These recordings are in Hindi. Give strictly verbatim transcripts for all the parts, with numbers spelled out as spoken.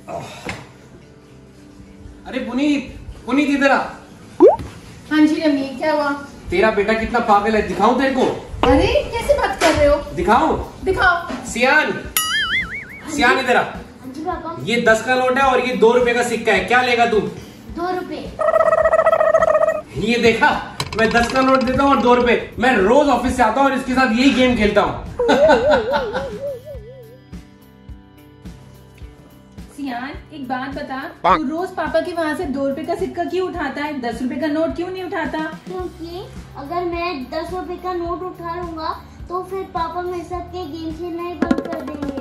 अरे पुनीत, पुनीत इधर आ। हाँ जी रमी, क्या हुआ? तेरा बेटा कितना पागल है, दिखाऊं तेरे को? अरे कैसे बात कर रहे हो? दिखाऊं? दिखाओ। सियान, सियान इधर आ। जी पापा। ये दस का नोट है और ये दो रुपए का सिक्का है, क्या लेगा तू? दो रुपए। ये देखा, मैं दस का नोट देता हूँ और दो रुपए। मैं रोज ऑफिस से आता हूँ और इसके साथ यही गेम खेलता हूँ। सियान एक बात बता, तू रोज पापा के वहाँ से दो रुपए का सिक्का क्यों उठाता है, दस रुपए का नोट क्यों नहीं उठाता? क्योंकि अगर मैं दस रुपए का नोट उठा लूंगा तो फिर पापा मेरे साथ के गेम खेलना ही बंद कर देंगे।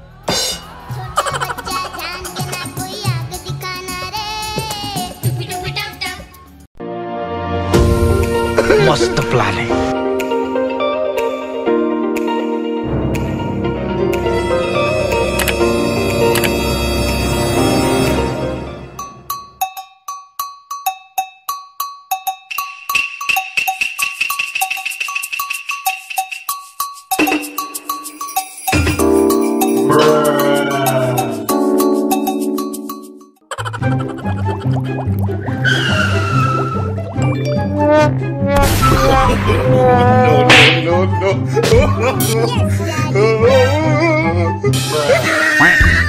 मस्त प्लान है। No, no, no, no. Yes,